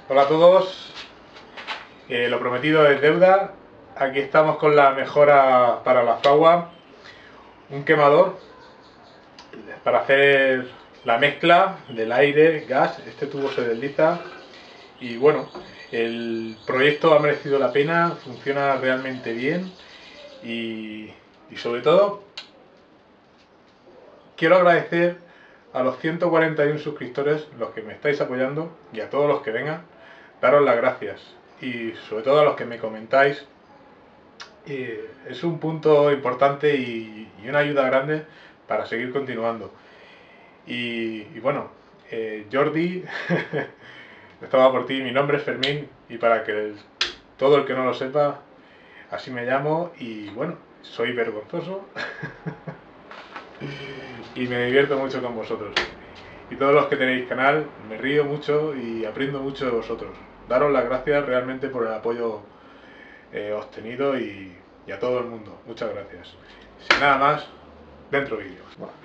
Hola a todos, lo prometido es deuda. Aquí estamos con la mejora para la fragua, un quemador para hacer la mezcla del aire, gas. Este tubo se desliza y bueno, el proyecto ha merecido la pena, funciona realmente bien y sobre todo quiero agradecer a los 141 suscriptores, los que me estáis apoyando, y a todos los que vengan, daros las gracias. Y sobre todo a los que me comentáis, es un punto importante y una ayuda grande para seguir continuando. Y bueno, Jordi, estaba por ti, mi nombre es Fermín, y para que todo el que no lo sepa, así me llamo, y bueno, soy vergonzoso y me divierto mucho con vosotros. Y todos los que tenéis canal, me río mucho y aprendo mucho de vosotros. Daros las gracias realmente por el apoyo obtenido y a todo el mundo. Muchas gracias. Sin nada más, dentro vídeo. Bueno.